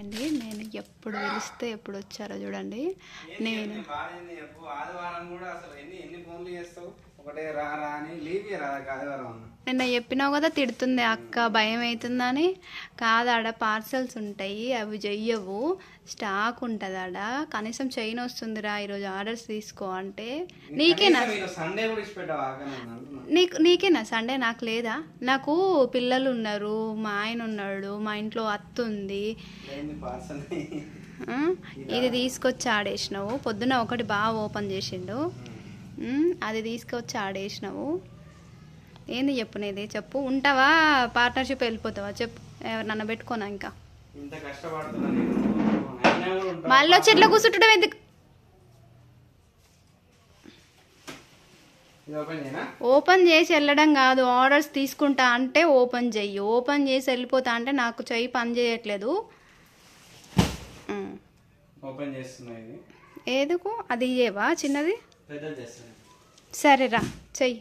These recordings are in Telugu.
అండి. నేను ఎప్పుడు పిలిస్తే ఎప్పుడు వచ్చారో చూడండి. నేను నిన్న చెప్పినావు కదా, తిడుతుంది అక్క, భయం అవుతుందని. కాదు, ఆడ పార్సల్స్ ఉంటాయి, అవి చెయ్యవు, స్టాక్ ఉంటుంది ఆడ, కనీసం చైన్ వస్తుందిరా ఈరోజు ఆర్డర్స్ తీసుకో అంటే. నీకేనా నీకేనా సండే? నాకు లేదా? నాకు పిల్లలు ఉన్నారు, మా ఆయన ఉన్నాడు, మా ఇంట్లో అత్త ఉంది. ఇది తీసుకొచ్చి ఆడేసినావు. పొద్దున ఒకటి బాగా ఓపెన్ చేసిండు, అది తీసుకొచ్చి ఆడేసినావు. ఏంది చెప్పు, నీది చెప్పు. ఉంటావా, పార్ట్నర్షిప్ వెళ్ళిపోతావా చెప్పు. ఎవరినన్నా పెట్టుకోనా ఇంకా? మళ్ళీ వచ్చి ఇట్లా కూర్చుంటాం ఎందుకు? ఓపెన్ చేసి వెళ్ళడం కాదు, ఆర్డర్స్ తీసుకుంటా అంటే ఓపెన్ చెయ్యి. ఓపెన్ చేసి వెళ్ళిపోతా అంటే నాకు చెయ్యి పని చేయట్లేదు. ఏదుకు అది ఇయ్యేవా చిన్నది? సరేరా చెయ్యి.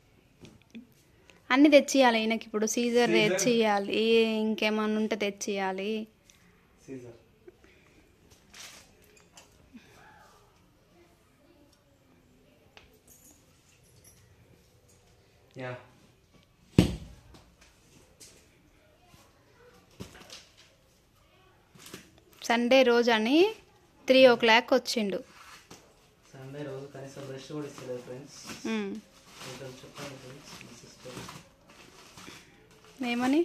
అన్నీ తెచ్చియాలి ఈయనకి. ఇప్పుడు సీజర్ తెచ్చియాలి, ఇంకేమన్నా ఉంటే తెచ్చియాలి. సండే రోజు అని 3 o'clock వచ్చిండు. సండే రోజు కనీసం రెస్ట్ కూడా ఇస్తలేదు ఫ్రెండ్స్. ఏమని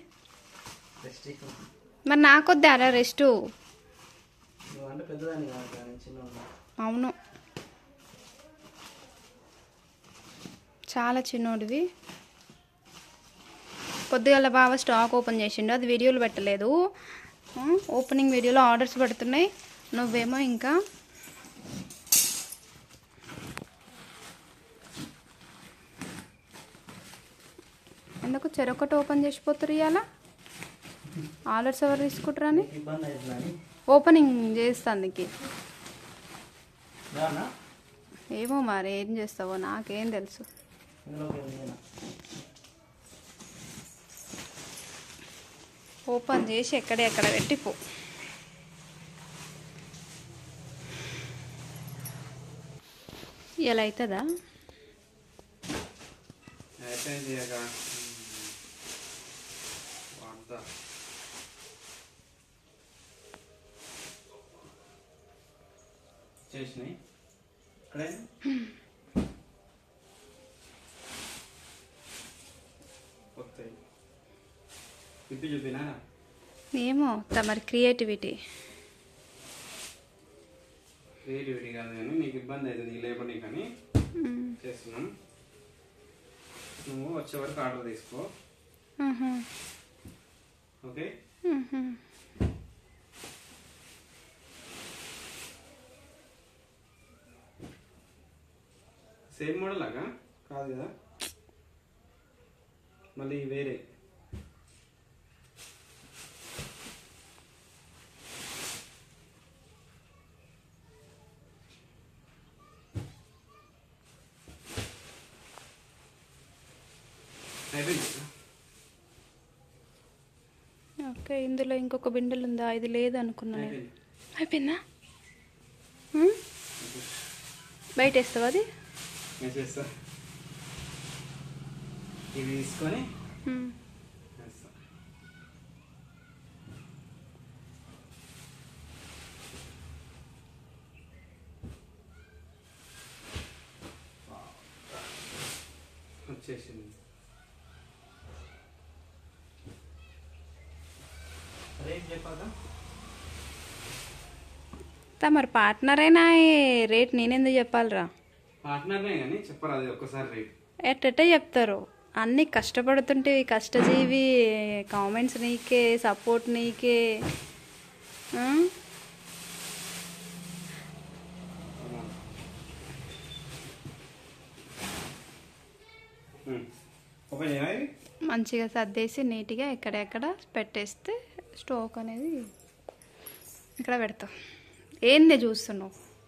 మరి నాకొద్దారా రెస్ట్? అవును, చాలా చిన్నోడివి. పొద్దుగల బాగా స్టాక్ ఓపెన్ చేసిండు, అది వీడియోలు పెట్టలేదు. ఓపెనింగ్ వీడియోలో ఆర్డర్స్ పడుతున్నాయి, నువ్వేమో ఇంకా ఎందుకు చెరొకటి ఓపెన్ చేసిపోతారు ఇవాళ? ఆర్డర్స్ ఎవరు తీసుకుంటారా అని ఓపెనింగ్ చేస్తానికి. ఏమో మరి ఏం చేస్తావో నాకేం తెలుసు. ఓపెన్ చేసి ఎక్కడ పెట్టిపో. ఇలా అవుతుందా? ఏమో తమరి క్రియేటివిటీ కాదు కానీ నీకు ఇబ్బంది అవుతుంది లేపని, కానీ చేస్తున్నాం. నువ్వు వచ్చే వరకు ఆర్డర్ తీసుకో. ఓకే, సేమ్ మోడల్ లాగా కాదు కదా, మళ్ళీ వేరే. ఓకే, ఇందులో ఇంకొక బిండెలు ఉందా? ఇది లేదు అనుకున్నాను. అయిపోయిందా? బయట వేస్తావా అది? ఇవి తీసుకొని వచ్చేసింది. రేట్ చెప్పాలా? మరి పార్ట్నరేనా, రేట్ నేనెందుకు చెప్పాలిరా? పార్ట్నర్నే కానీ చెప్పరాదు ఒక్కసారి రేట్. ఎట్ట చెప్తారు? అన్నీ కష్టపడుతుంటే కష్టజీవి, కామెంట్స్ నీకే, సపోర్ట్ నీకే. మంచిగా సర్దేసి నీట్గా ఎక్కడెక్కడ పెట్టేస్తే స్టోక్ అనేది ఇక్కడ పెడతావు. ఏంది చూస్తున్నావు?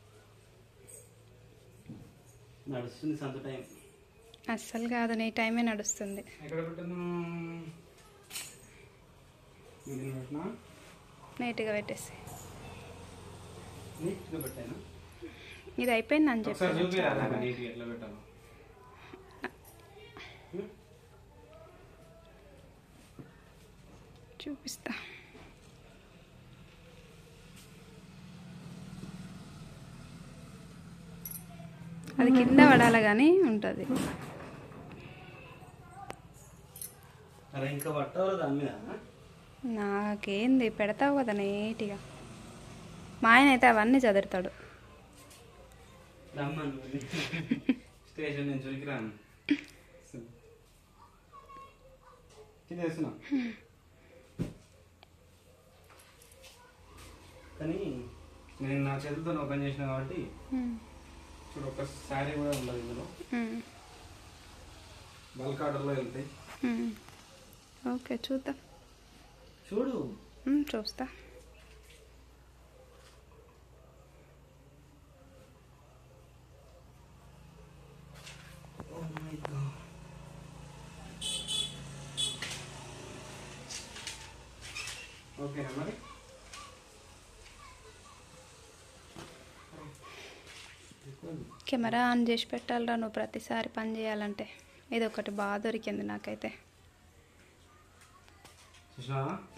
నడుస్తుంది సంత టైం. అస్సలు కాదు, నీ టైమే నడుస్తుంది. ఎక్కడ పెట్టాను? నీట్గా పెట్టేసి. నీట్గా పెట్టాను. ఇది అయిపోయింది అని చెప్పి ఒకసారి చూపిరా నీట్గా ఎట్లా పెట్టాను. చూపిస్తా. అది కింద పడాలి కానీ ఉంటుంది. అరే ఇంకా పట్టవు దాని మీద. నాకేంది పెడతావు కదా నీట్గా. మా ఆయన అయితే అవన్నీ చదువుతాడు. స్టేషన్ నుంచి ఉరికి రాను చేస్తున్నా. కానీ నేను నా చేతులతో ఓపెన్ చేసిన కాబట్టి చూడు ఒక శారీ కూడా ఉండదు ఇందులో. బల్క్ ఆర్డర్లో వెళ్తాయి. ఓకే చూద్దాం. చూడు చూస్తా. ఓకేనా మరి. కెమెరా ఆన్ చేసి పెట్టాలరా నువ్వు ప్రతిసారి పని చేయాలంటే. ఇది ఒకటి బాగా దొరికింది నాకైతే. చూసినావా